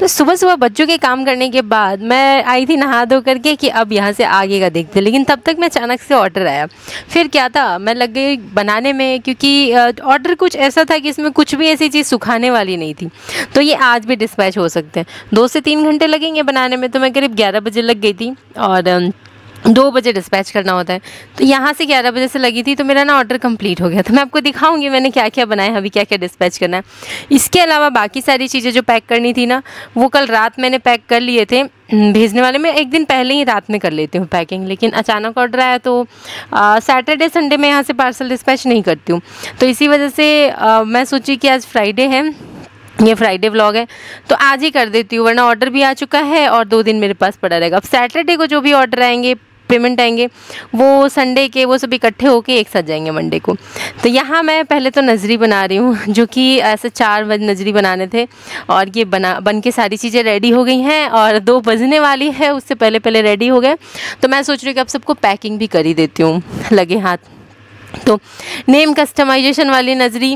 सुबह सुबह बच्चों के काम करने के बाद मैं आई थी नहा धो करके कि अब यहाँ से आगे का देखते, लेकिन तब तक मैं अचानक से ऑर्डर आया। फिर क्या था, मैं लग गई बनाने में, क्योंकि ऑर्डर कुछ ऐसा था कि इसमें कुछ भी ऐसी चीज़ सुखाने वाली नहीं थी। तो ये आज भी डिस्पैच हो सकते हैं, 2 से 3 घंटे लगेंगे बनाने में। तो मैं करीब 11 बजे लग गई थी और 2 बजे डिस्पैच करना होता है। तो यहाँ से 11 बजे से लगी थी, तो मेरा ना ऑर्डर कंप्लीट हो गया। तो मैं आपको दिखाऊंगी मैंने क्या क्या बनाया, अभी क्या क्या डिस्पैच करना है। इसके अलावा बाकी सारी चीज़ें जो पैक करनी थी ना, वो कल रात मैंने पैक कर लिए थे। भेजने वाले मैं एक दिन पहले ही रात में कर लेती हूँ पैकिंग, लेकिन अचानक ऑर्डर आया तो सैटरडे संडे में यहाँ से पार्सल डिस्पैच नहीं करती हूँ। तो इसी वजह से मैं सोची कि आज फ्राइडे है, ये फ्राइडे व्लॉग है, तो आज ही कर देती हूँ, वरना ऑर्डर भी आ चुका है और 2 दिन मेरे पास पड़ा रहेगा। अब सैटरडे को जो भी ऑर्डर आएंगे, पेमेंट आएंगे, वो संडे के वो सब इकट्ठे होके एक साथ जाएंगे मंडे को। तो यहाँ मैं पहले तो नजरी बना रही हूँ, जो कि ऐसे 4 नजरी बनाने थे, और ये बन के सारी चीज़ें रेडी हो गई हैं और 2 बजने वाली है, उससे पहले पहले रेडी हो गए। तो मैं सोच रही हूँ कि अब सबको पैकिंग भी कर ही देती हूँ लगे हाथ। तो नेम कस्टमाइजेशन वाली नजरी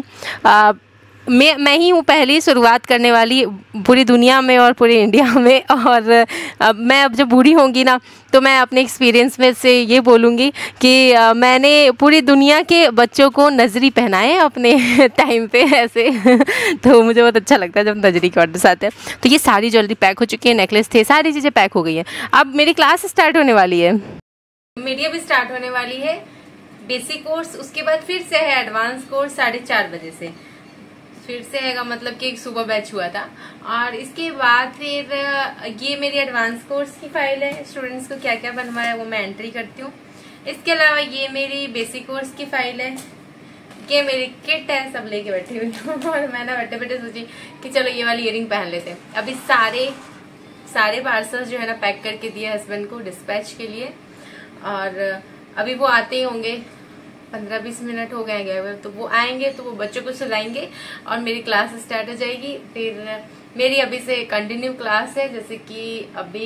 मैं ही हूँ पहली शुरुआत करने वाली पूरी दुनिया में और पूरे इंडिया में। और मैं अब जब बूढ़ी होंगी ना, तो मैं अपने एक्सपीरियंस में से ये बोलूँगी कि मैंने पूरी दुनिया के बच्चों को नजरी पहनाए अपने टाइम पे ऐसे। तो मुझे बहुत अच्छा लगता है जब नजरी के ऑर्डर्स आते हैं। तो ये सारी ज्वेलरी पैक हो चुकी है, नेकलेस थे, सारी चीज़ें पैक हो गई हैं। अब मेरी क्लास स्टार्ट होने वाली है, मेरी अभी स्टार्ट होने वाली है बेसिक कोर्स, उसके बाद फिर से है एडवांस कोर्स 4:30 बजे से फिर से है, मतलब कि एक सुबह बैच हुआ था। और इसके बाद फिर ये मेरी एडवांस कोर्स की फाइल है, स्टूडेंट्स को क्या क्या बनवाया वो मैं एंट्री करती हूँ। इसके अलावा ये मेरी बेसिक कोर्स की फाइल है, ये मेरी किट है, सब लेके बैठी हुई हूँ। और मैं ना बैठे बैठे सोची कि चलो ये वाली इयरिंग पहन लेते हैं। अभी सारे पार्सल्स जो है ना पैक करके दिए हस्बैंड को डिस्पैच के लिए, और अभी वो आते ही होंगे, 15-20 मिनट हो गए, तो वो आएंगे तो वो बच्चों को सुलाएंगे और मेरी क्लास स्टार्ट हो जाएगी। फिर मेरी अभी से कंटिन्यू क्लास है, जैसे कि अभी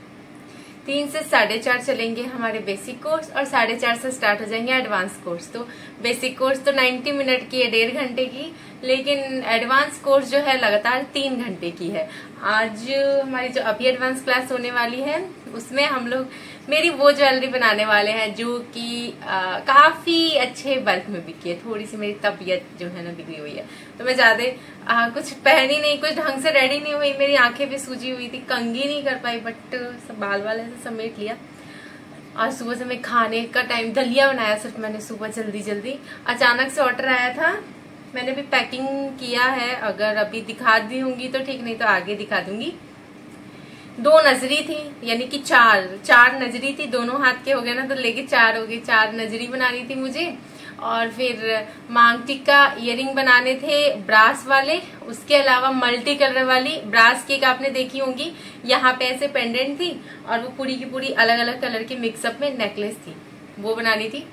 3 से 4:30 चलेंगे हमारे बेसिक कोर्स और 4:30 से स्टार्ट हो जाएंगे एडवांस कोर्स। तो बेसिक कोर्स तो 90 मिनट की है, 1.5 घंटे की, लेकिन एडवांस कोर्स जो है लगातार 3 घंटे की है। आज हमारी जो अभी एडवांस क्लास होने वाली है उसमें हम लोग मेरी वो ज्वेलरी बनाने वाले हैं जो कि काफी अच्छे बल्क में बिकी है। थोड़ी सी मेरी तबीयत जो है ना बिगड़ी हुई है, तो मैं ज्यादा कुछ पहनी नहीं, कुछ ढंग से रेडी नहीं हुई, मेरी आंखें भी सूजी हुई थी, कंघी नहीं कर पाई, बट सब बाल वाले से समेट लिया। और सुबह से मैं खाने का टाइम दलिया बनाया सिर्फ मैंने सुबह जल्दी। अचानक से ऑर्डर आया था, मैंने भी पैकिंग किया है, अगर अभी दिखा दी होंगी तो ठीक, नहीं तो आगे दिखा दूंगी। 2 नजरी थी, यानी कि 4 नजरी थी, दोनों हाथ के हो गए ना, तो लेके 4 हो गई। 4 नजरी बनानी थी मुझे, और फिर मांग टिक्का इयरिंग बनाने थे ब्रास वाले। उसके अलावा मल्टी कलर वाली ब्रास केक आपने देखी होंगी, यहाँ पे ऐसे पेंडेंट थी, और वो पूरी की पूरी अलग अलग कलर की मिक्सअप में नेकलेस थी, वो बनानी थी।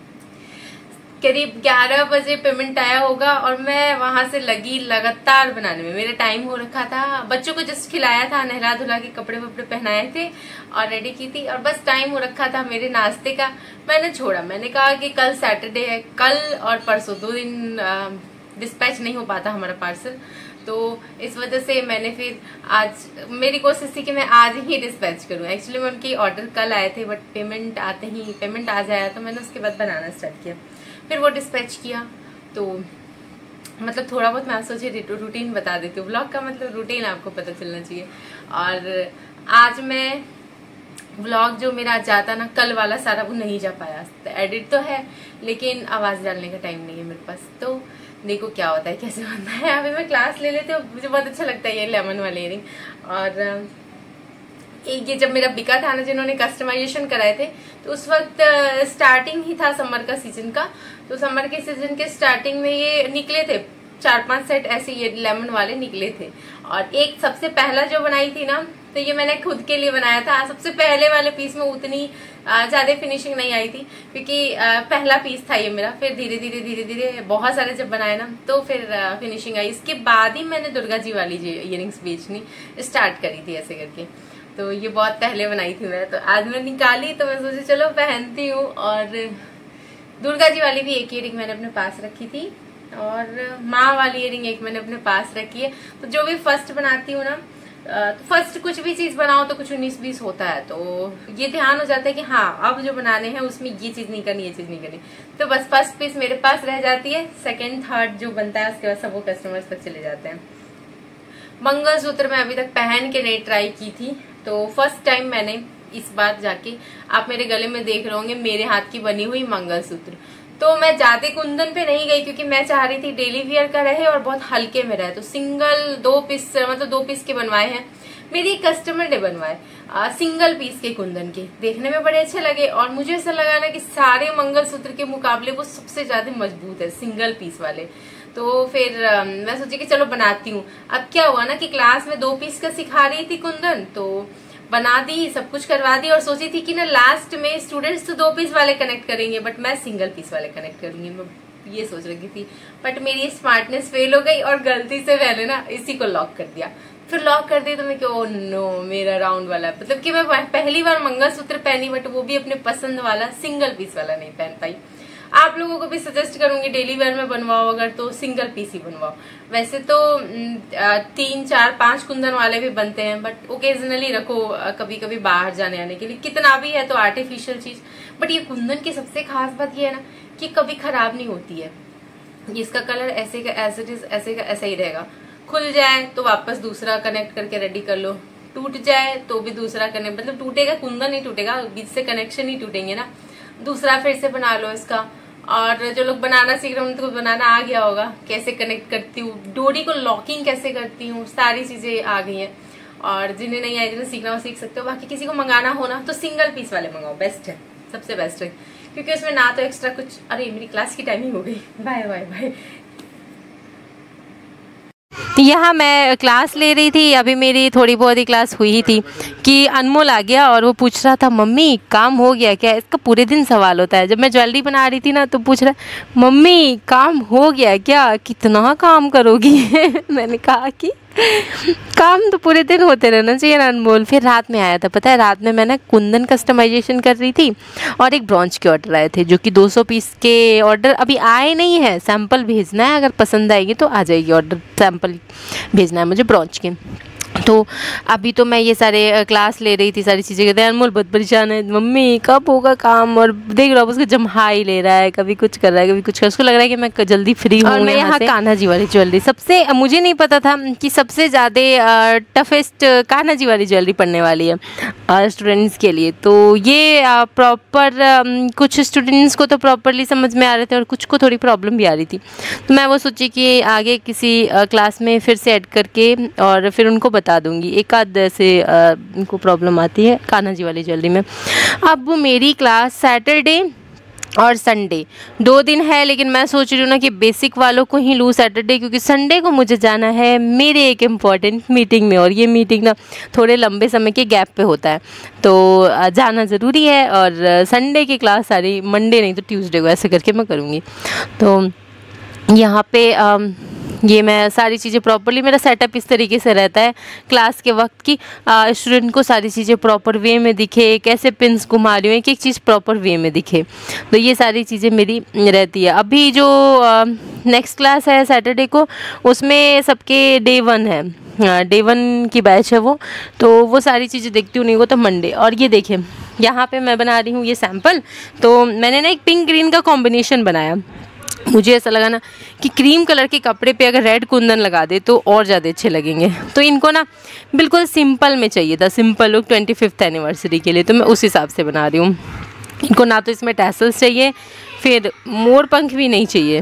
करीब 11 बजे पेमेंट आया होगा और मैं वहां से लगी लगातार बनाने में। मेरा टाइम हो रखा था, बच्चों को जस्ट खिलाया था, नहला धुला के कपड़े वपड़े पहनाए थे और रेडी की थी, और बस टाइम हो रखा था मेरे नाश्ते का। मैंने छोड़ा, मैंने कहा कि कल सैटरडे है, कल और परसों 2 दिन डिस्पैच नहीं हो पाता हमारा पार्सल, तो इस वजह से मैंने फिर आज मेरी कोशिश थी कि मैं आज ही डिस्पैच करूं। एक्चुअली मैं उनके ऑर्डर कल आए थे, बट पेमेंट आज आया, तो मैंने उसके बाद बनाना स्टार्ट किया, फिर वो डिस्पैच किया। तो मतलब थोड़ा बहुत मैं सोचे रूटीन बता देती हूँ, व्लॉग का मतलब रूटीन आपको पता चलना चाहिए। और आज मैं व्लॉग जो मेरा जाता ना, कल वाला सारा वो नहीं जा पाया, एडिट तो है लेकिन आवाज डालने का टाइम नहीं है मेरे पास। तो देखो क्या होता है, कैसे होता है। अभी मैं क्लास ले लेती हूँ, मुझे बहुत अच्छा लगता है ये लेमन वाले इयरिंग। और ये जब मेरा बिका था ना, जिन्होंने कस्टमाइजेशन कराए थे, तो उस वक्त स्टार्टिंग ही था समर का सीजन का, तो समर के सीजन के स्टार्टिंग में ये निकले थे 4-5 सेट ऐसे ये लेमन वाले निकले थे। और एक सबसे पहला जो बनाई थी ना, तो ये मैंने खुद के लिए बनाया था। सबसे पहले वाले पीस में उतनी ज्यादा फिनिशिंग नहीं आई थी, क्योंकि पहला पीस था ये मेरा। फिर धीरे धीरे बहुत सारे जब बनाए ना, तो फिर फिनिशिंग आई। इसके बाद ही मैंने दुर्गा जी वाली इयरिंग्स बेचनी स्टार्ट करी थी ऐसे करके। तो ये बहुत पहले बनाई थी मैं, तो आज मैं निकाली, तो मैं सोची चलो पहनती हूँ। और दुर्गा जी वाली भी एक इयरिंग मैंने अपने पास रखी थी, और माँ वाली इयरिंग एक मैंने अपने पास रखी है। तो जो भी फर्स्ट बनाती हूँ ना, फर्स्ट कुछ भी चीज बनाओ तो कुछ 19-20 होता है, तो ये ध्यान हो जाता है कि हाँ अब जो बनाने हैं उसमें ये चीज नहीं करनी, ये चीज नहीं करनी। तो बस फर्स्ट पीस मेरे पास रह जाती है, सेकंड थर्ड जो बनता है उसके बाद सब वो कस्टमर्स पर चले जाते हैं। मंगलसूत्र मैं अभी तक पहन के नहीं ट्राई की थी, तो फर्स्ट टाइम मैंने इस बार जाके, आप मेरे गले में देख रहे होंगे मेरे हाथ की बनी हुई मंगलसूत्र। तो मैं ज्यादा कुंदन पे नहीं गई क्योंकि मैं चाह रही थी डेली वियर का रहे और बहुत हल्के में रहे, तो सिंगल 2 पीस मतलब 2 पीस के बनवाए हैं। मेरी एक कस्टमर ने बनवाए सिंगल पीस के कुंदन के, देखने में बड़े अच्छे लगे और मुझे ऐसा लगा ना कि सारे मंगलसूत्र के मुकाबले वो सबसे ज्यादा मजबूत है सिंगल पीस वाले। तो फिर मैं सोची कि चलो बनाती हूँ। अब क्या हुआ ना कि क्लास में 2 पीस का सिखा रही थी कुंदन, तो बना दी, सब कुछ करवा दी और सोची थी कि ना लास्ट में स्टूडेंट्स तो 2 पीस वाले कनेक्ट करेंगे बट मैं सिंगल पीस वाले कनेक्ट करूंगी, मैं ये सोच रही थी। बट मेरी स्मार्टनेस फेल हो गई और गलती से मैंने ना इसी को लॉक कर दिया। फिर लॉक कर दिया तो मैं क्यों, नो मेरा राउंड वाला, मतलब कि मैं पहली बार मंगलसूत्र पहनी बट वो भी अपने पसंद वाला सिंगल पीस वाला नहीं पहन पाई। आप लोगों को भी सजेस्ट करूंगी डेली वेयर में बनवाओ अगर तो सिंगल पीस ही बनवाओ। वैसे तो 3, 4, 5 कुंदन वाले भी बनते हैं बट ओकेजनली रखो कभी कभी बाहर जाने आने के लिए, कितना भी है तो आर्टिफिशियल चीज। बट ये कुंदन की सबसे खास बात ये है ना कि कभी खराब नहीं होती है, इसका कलर ऐसे का एज इट इज ऐसे का ऐसा ही रहेगा। खुल जाए तो वापस दूसरा कनेक्ट करके रेडी कर लो, टूट जाए तो भी दूसरा कनेक्ट, मतलब टूटेगा कुंदन नहीं टूटेगा, बीच से कनेक्शन ही टूटेंगे ना, दूसरा फिर से बना लो इसका। और जो लोग बनाना सीख रहे हैं उनको बनाना आ गया होगा, कैसे कनेक्ट करती हूँ, डोरी को लॉकिंग कैसे करती हूँ, सारी चीजें आ गई हैं। और जिन्हें नहीं आए, जिन्हें सीखना हो सीख सकते हो। बाकी किसी को मंगाना हो ना तो सिंगल पीस वाले मंगाओ, बेस्ट है, सबसे बेस्ट है, क्योंकि उसमें ना तो एक्स्ट्रा कुछ। अरे मेरी क्लास की टाइमिंग हो गई, बाय बाय बाय। यहाँ मैं क्लास ले रही थी, अभी मेरी थोड़ी बहुत ही क्लास हुई ही थी कि अनमोल आ गया और वो पूछ रहा था मम्मी काम हो गया क्या। इसका पूरे दिन सवाल होता है। जब मैं ज्वेलरी बना रही थी ना तो पूछ रहा मम्मी काम हो गया क्या, कितना काम करोगी मैंने कहा कि काम तो पूरे दिन होते रहना चाहिए ना अनमोल। फिर रात में आया था, पता है रात में मैं ना कुंदन कस्टमाइजेशन कर रही थी और एक ब्रॉन्ज के ऑर्डर आए थे जो कि 200 पीस के ऑर्डर अभी आए नहीं है, सैंपल भेजना है, अगर पसंद आएगी तो आ जाएगी ऑर्डर, सैंपल भेजना है मुझे ब्रॉन्ज के। तो अभी तो मैं ये सारे क्लास ले रही थी, सारी चीज़ें करते हैं। अनमोल बहुत परेशान है, मम्मी कब होगा काम, और देख रहा हूँ उसको जमहा ही ले रहा है, कभी कुछ कर रहा है कभी कुछ कर, उसको लग रहा है कि मैं जल्दी फ्री हूँ। और मैं यहाँ कान्हा जी वाली ज्वेलरी, सबसे मुझे नहीं पता था कि सबसे ज़्यादा टफेस्ट कान्हा जी वाली ज्वेलरी पड़ने वाली है स्टूडेंट्स के लिए। तो ये प्रॉपर कुछ स्टूडेंट्स को तो प्रॉपरली समझ में आ रहे थे और कुछ को थोड़ी प्रॉब्लम भी आ रही थी। तो मैं वो सोची कि आगे किसी क्लास में फिर से ऐड करके और फिर उनको बता दूंगी, एक आध से इनको प्रॉब्लम आती है कान्हा जी वाली ज्वेलरी में। अब मेरी क्लास सैटरडे और संडे 2 दिन है, लेकिन मैं सोच रही हूँ ना कि बेसिक वालों को ही लूँ सैटरडे, क्योंकि संडे को मुझे जाना है मेरे एक इम्पॉर्टेंट मीटिंग में, और ये मीटिंग ना थोड़े लंबे समय के गैप पे होता है तो जाना ज़रूरी है। और संडे की क्लास सारी मंडे नहीं तो ट्यूसडे को ऐसे करके मैं करूँगी। तो यहाँ पे ये मैं सारी चीज़ें प्रॉपरली, मेरा सेटअप इस तरीके से रहता है क्लास के वक्त की स्टूडेंट को सारी चीज़ें प्रॉपर वे में दिखे, कैसे पिन्स घुमा रही हूँ, एक एक चीज़ प्रॉपर वे में दिखे। तो ये सारी चीज़ें मेरी रहती है। अभी जो नेक्स्ट क्लास है सैटरडे को, उसमें सबके डे 1 है, डे 1 की बैच है वो, तो वो सारी चीज़ें देखती हूँ, नहीं वो तो मंडे। और ये देखिए यहाँ पे मैं बना रही हूँ ये सैम्पल, तो मैंने ना एक पिंक ग्रीन का कॉम्बिनेशन बनाया। मुझे ऐसा लगा ना कि क्रीम कलर के कपड़े पे अगर रेड कुंदन लगा दे तो और ज़्यादा अच्छे लगेंगे। तो इनको ना बिल्कुल सिंपल में चाहिए था, सिंपल लुक 25th एनिवर्सरी के लिए, तो मैं उस हिसाब से बना रही हूँ। इनको ना तो इसमें टैसल्स चाहिए, फिर मोर पंख भी नहीं चाहिए,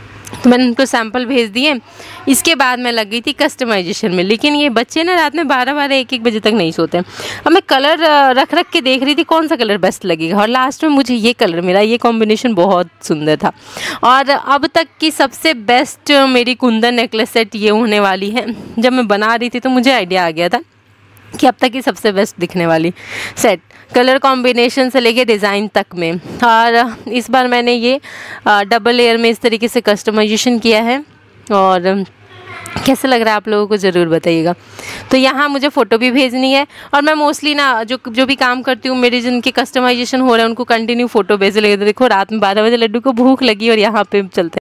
तो मैंने उनको सैंपल भेज दिए। इसके बाद मैं लग गई थी कस्टमाइजेशन में, लेकिन ये बच्चे ना रात में 12-12 1-1 बजे तक नहीं सोते। अब मैं कलर रख के देख रही थी कौन सा कलर बेस्ट लगेगा, और लास्ट में मुझे ये कलर मिला, ये कॉम्बिनेशन बहुत सुंदर था। और अब तक की सबसे बेस्ट मेरी कुंदन नेकलेस सेट ये होने वाली है। जब मैं बना रही थी तो मुझे आइडिया आ गया था कि अब तक की सबसे बेस्ट दिखने वाली सेट, कलर कॉम्बिनेशन से लेके डिज़ाइन तक में। और इस बार मैंने ये डबल लेयर में इस तरीके से कस्टमाइजेशन किया है, और कैसे लग रहा है आप लोगों को ज़रूर बताइएगा। तो यहाँ मुझे फ़ोटो भी भेजनी है, और मैं मोस्टली ना जो भी काम करती हूँ, मेरे जिनके कस्टमाइजेशन हो रहे हैं उनको कंटिन्यू फ़ोटो भेज लेते। देखो रात में 12 बजे लड्डू को भूख लगी और यहाँ पे चलते